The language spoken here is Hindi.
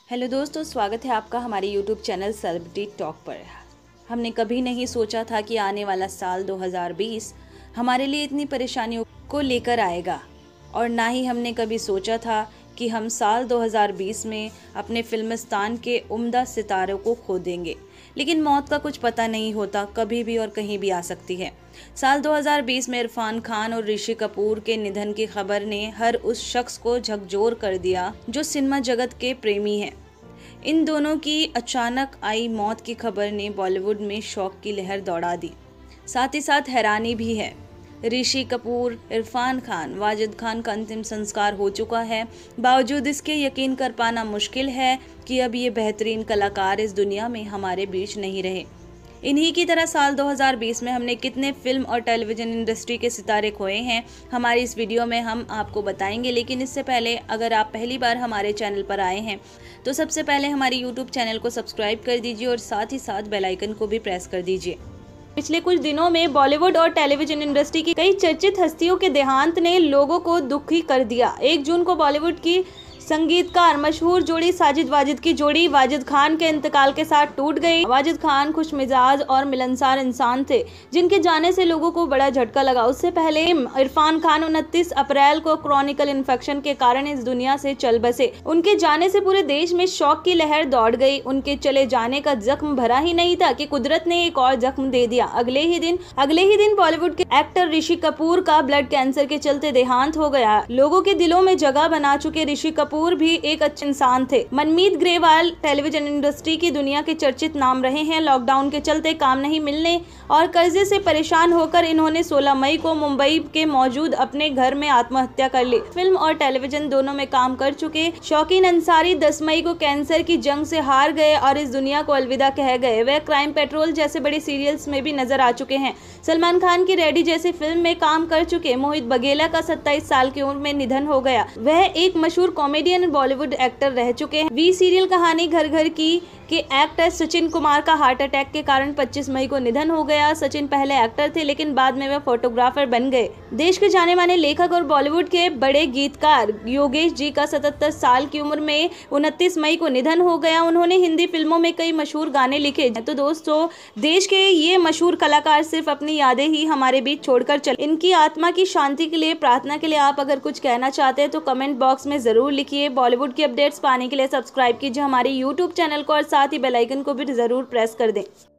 हेलो दोस्तों, स्वागत है आपका हमारे यूट्यूब चैनल सेलिब्रिटी टॉक पर। हमने कभी नहीं सोचा था कि आने वाला साल 2020 हमारे लिए इतनी परेशानियों को लेकर आएगा, और ना ही हमने कभी सोचा था कि हम साल 2020 में अपने फिल्मिस्तान के उम्दा सितारों को खो देंगे। लेकिन मौत का कुछ पता नहीं होता, कभी भी और कहीं भी आ सकती है। साल 2020 में इरफान खान और ऋषि कपूर के निधन की खबर ने हर उस शख्स को झकझोर कर दिया जो सिनेमा जगत के प्रेमी हैं। इन दोनों की अचानक आई मौत की खबर ने बॉलीवुड में शौक की लहर दौड़ा दी। साथ ही साथ हैरानी भी है। ऋषि कपूर, इरफान खान, वाजिद खान का अंतिम संस्कार हो चुका है। बावजूद इसके यकीन कर पाना मुश्किल है कि अब ये बेहतरीन कलाकार इस दुनिया में हमारे बीच नहीं रहे। इन्हीं की तरह साल 2020 में हमने कितने फिल्म और टेलीविजन इंडस्ट्री के सितारे खोए हैं, हमारी इस वीडियो में हम आपको बताएंगे। लेकिन इससे पहले अगर आप पहली बार हमारे चैनल पर आए हैं तो सबसे पहले हमारे यूट्यूब चैनल को सब्सक्राइब कर दीजिए और साथ ही साथ बेल आइकन को भी प्रेस कर दीजिए। पिछले कुछ दिनों में बॉलीवुड और टेलीविजन इंडस्ट्री की कई चर्चित हस्तियों के देहांत ने लोगों को दुखी कर दिया। 1 जून को बॉलीवुड की संगीतकार मशहूर जोड़ी साजिद वाजिद की जोड़ी वाजिद खान के इंतकाल के साथ टूट गई। वाजिद खान खुश मिजाज और मिलनसार इंसान थे, जिनके जाने से लोगों को बड़ा झटका लगा। उससे पहले इरफान खान 29 अप्रैल को क्रॉनिकल इन्फेक्शन के कारण इस दुनिया से चल बसे। उनके जाने से पूरे देश में शौक की लहर दौड़ गई। उनके चले जाने का जख्म भरा ही नहीं था कि कुदरत ने एक और जख्म दे दिया। अगले ही दिन बॉलीवुड के एक्टर ऋषि कपूर का ब्लड कैंसर के चलते देहांत हो गया। लोगों के दिलों में जगह बना चुके ऋषि कपूर भी एक अच्छे इंसान थे। मनमीत ग्रेवाल टेलीविजन इंडस्ट्री की दुनिया के चर्चित नाम रहे हैं। लॉकडाउन के चलते काम नहीं मिलने और कर्जे से परेशान होकर इन्होंने 16 मई को मुंबई के मौजूद अपने घर में आत्महत्या कर ली। फिल्म और टेलीविजन दोनों में काम कर चुके शौकीन अंसारी 10 मई को कैंसर की जंग से हार गए और इस दुनिया को अलविदा कह गए। वह क्राइम पेट्रोल जैसे बड़ी सीरियल्स में भी नजर आ चुके हैं। सलमान खान की रेडी जैसी फिल्म में काम कर चुके मोहित बघेला का 27 साल की उम्र में निधन हो गया। वह एक मशहूर कॉमेडियन बॉलीवुड एक्टर रह चुके हैं। वी सीरियल कहानी घर घर की के एक्टर सचिन कुमार का हार्ट अटैक के कारण 25 मई को निधन हो गया। सचिन पहले एक्टर थे, लेकिन बाद में वह फोटोग्राफर बन गए। देश के जाने माने लेखक और बॉलीवुड के बड़े गीतकार योगेश जी का 77 साल की उम्र में 29 मई को निधन हो गया। उन्होंने हिंदी फिल्मों में कई मशहूर गाने लिखे। तो दोस्तों, देश के ये मशहूर कलाकार सिर्फ अपनी यादें ही हमारे बीच छोड़कर चले। इनकी आत्मा की शांति के लिए प्रार्थना के लिए आप अगर कुछ कहना चाहते हैं तो कमेंट बॉक्स में जरूर लिखिए। बॉलीवुड की अपडेट्स पाने के लिए सब्सक्राइब कीजिए हमारे यूट्यूब चैनल को और साथ ही बेल आइकन को भी जरूर प्रेस कर दें।